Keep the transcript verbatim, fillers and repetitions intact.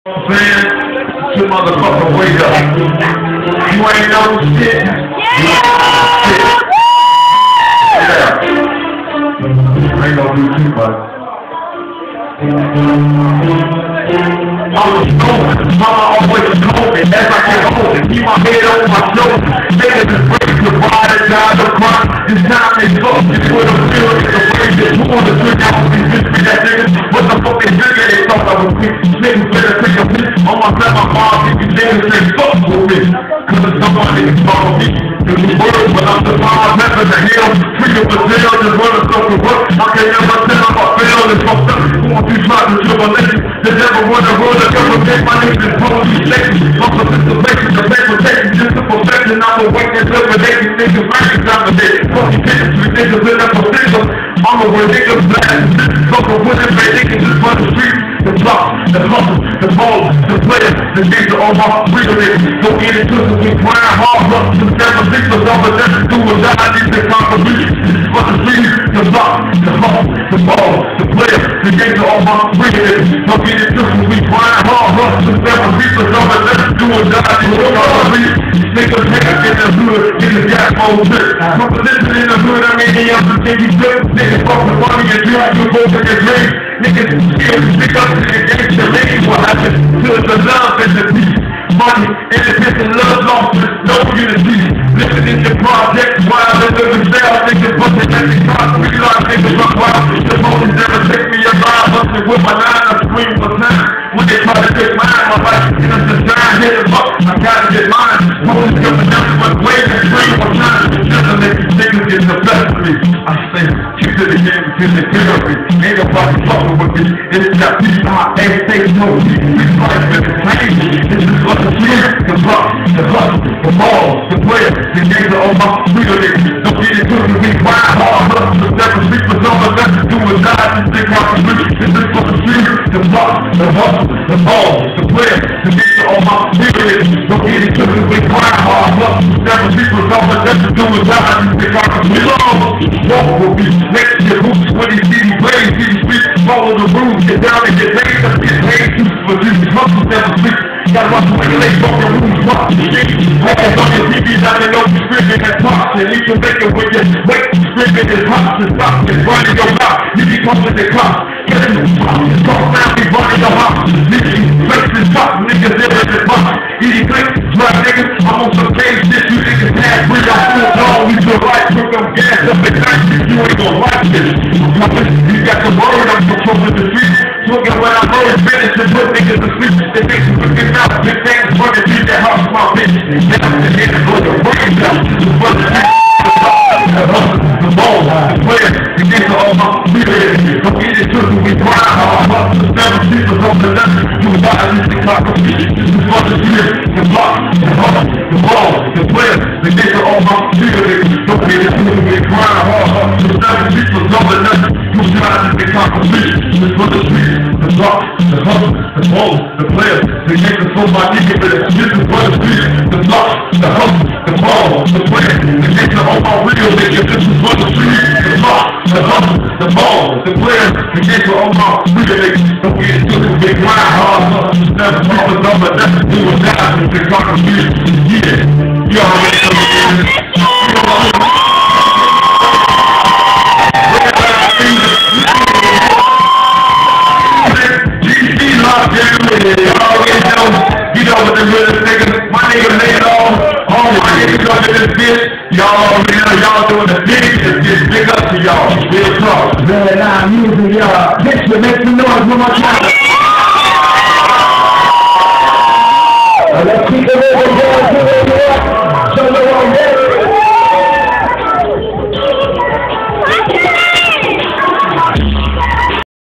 I'm saying? You motherfucker wake up. You ain't no shit. Yeah! Shit. Yeah. I ain't gonna do too much. I was going, mama always told me as I get older, keep my head on my shoulders. Niggas is break the ride and die the crime. This time they fuck, it's what I'm feeling, it's the way that you wanna drink out of these bitch be that niggas. What the fuck they drinking, they thought I was weak. Niggas better take a piss on myself, my mom, these niggas say fuck with me. Cause it's somebody that's follow me. It's the word, but I'm the power, never the hell. Freedom of jail, just running stuff to work. I can't ever tell if I fail, it's fucked up. Who wants you try to tribulation? The devil wanna run the government, my name is police station. I'm a situation, the best protection, just a perfection. I'm a wake and liquidation, niggas ranking dominate. Fucking bitches, we niggas in that position. I'm a where niggas blast. Fucking women, man, niggas just run the streets. The block, the hustle, the ball, the players, the niggas on my freedom. Don't get it twisted, we grind hard, up to seven, six, or seven, seven, do or die, these are contributions. For the streets, the block, the hustle, the ball, the players, the niggas on my freedom. Don't get it twisted, we grind hard, up to seven, six, or seven, seven, do or die, these are contributions. Niggas hang in the hood, in the gas mode trip. Competition in the hood, I mean, they have to take you flip. Niggas fucking money and drink, you go to your dreams. Niggas still stick up to the game, the lane, what happened to the love and the peace. Money, independent love, lost, no unity. Living in the project, wild and living style. Niggas bustin' at the top, realize niggas run wild. The motions never take me alive, bustin' with my line, I scream for time. When they try to take mine, my life is a design, hit them up, I gotta get mine. Motions coming down, but wait and scream for time. Just to make these niggas get the best of me. I say, keep to the game, till they feel me. Ain't nobody fucking with me. It's that peace, I ain't taking no peace. This life is insane. This is what the fear, the block, the hustle, the ball, the player, the niggas are on my freedom. Don't get it to me, we grind hard, hustle, the devil speak for someone that to do or die. This thing contribution. This is what the fear, the block, the hustle, the ball, the player, the niggas are on my freedom. Don't get it to me, we grind hard, hustle, the devil speak for someone that to do or die. This thing contribution. Walk with me, next to your boots, when he see these plays, see these streets, follow the rules, get down and get paid, let's get paid, too, for these hustles never sleep. Gotta watch the way they talk the rules, watch the shit. Hands on your T V, now they know you screaming and pops, and you can make it with your weight, screaming and pops, and stops, and running your mouth, you be talking to cops, getting the pops, talk now, be running your house, niggas, flex and pop, niggas, there is the pop, eating flex, drug niggas, I'm on some cage shit, you niggas have free, I'm full dog, we feel right, put them gas up at night, you ain't gon' like this, you got the word, I'm controlling the streets, looking when I heard finish and put niggas to sleep, they make you looking out, big things running through that house, my bitch, and down the head and blow your brains out, the brother, the hustle, the ball, the player, the niggas all my freedom, don't get it to me, we grind hard, hustle, the seven people on the left, you and I, this is like a bitch, this is for the fear, the block, the hustle, the ball, the player, the niggas all my freedom, don't get it to me, we grind hard, hustle, the seven people on the left, you and I, this is like a bitch, this is for the fear, the block, the hustle, the ball, the player, the niggas on my niggas, this is for the fear, the block, the hustle, the ball, the player, the niggas on my real niggas, this is for the fear, the block, the hustle, the ball, the player, the niggas on my real niggas, don't get it to the big grind hard, hustle, never promise, never, never do or die, it's the contribution, yeah, you already know what it is, you know what it is. You know what the realest niggas, my nigga laid off, all my niggas under this bitch, y'all, man, y'all doing the thing, just big up to y'all, real talk. Man, I'm using y'all, bitch, but make some noise with my child.